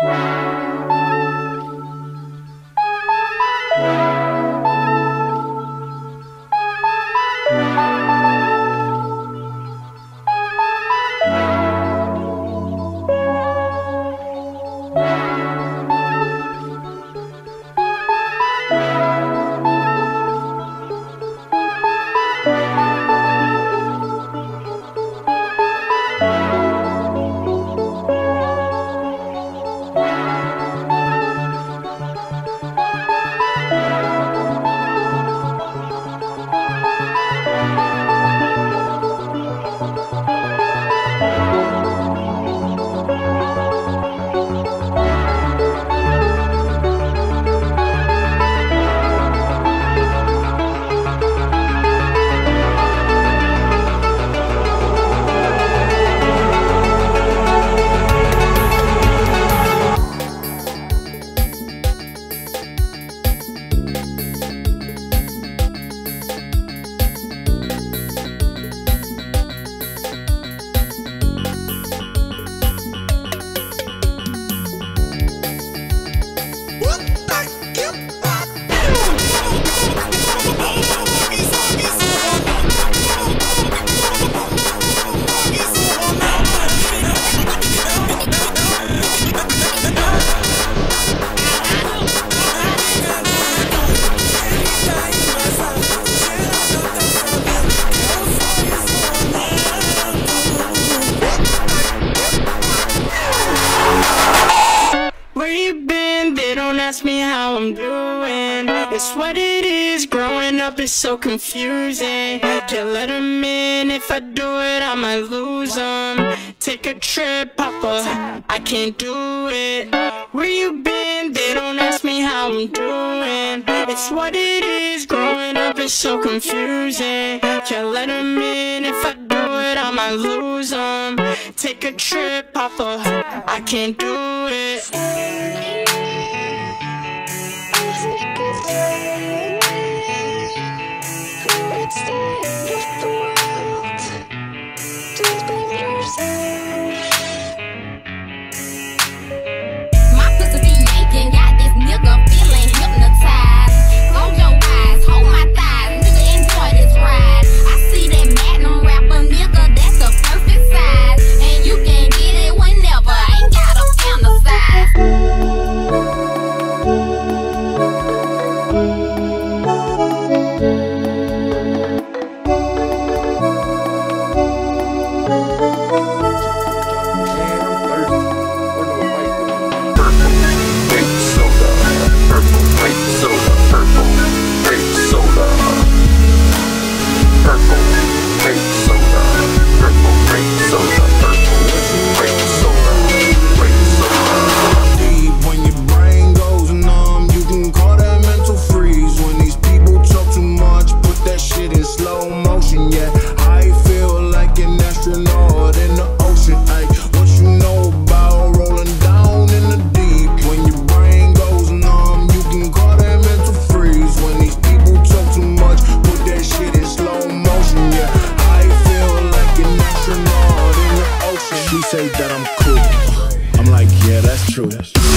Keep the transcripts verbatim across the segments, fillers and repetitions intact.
ask me how I'm doing. It's what it is, growing up is so confusing. Can't let them in, if I do it I might lose them. Take a trip, Papa, I can't do it. Where you been? They don't ask me how I'm doing. It's what it is, growing up is so confusing. Can't let them in, if I do it I might lose them. Take a trip, Papa, I can't do it. Say that I'm cool. I'm like, yeah, that's true.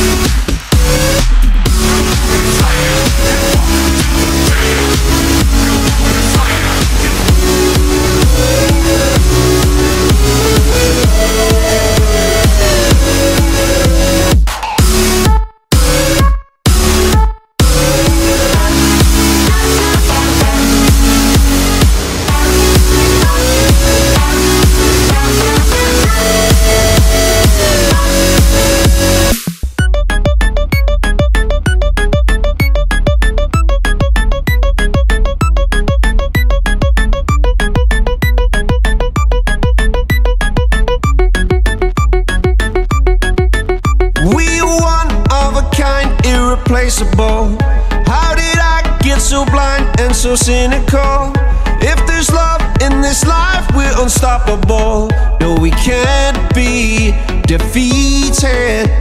How did I get so blind and so cynical? If there's love in this life, we're unstoppable. No, we can't be defeated.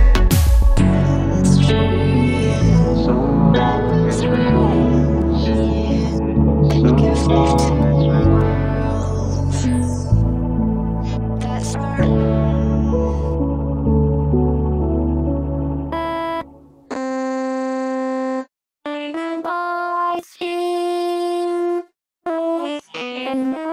again.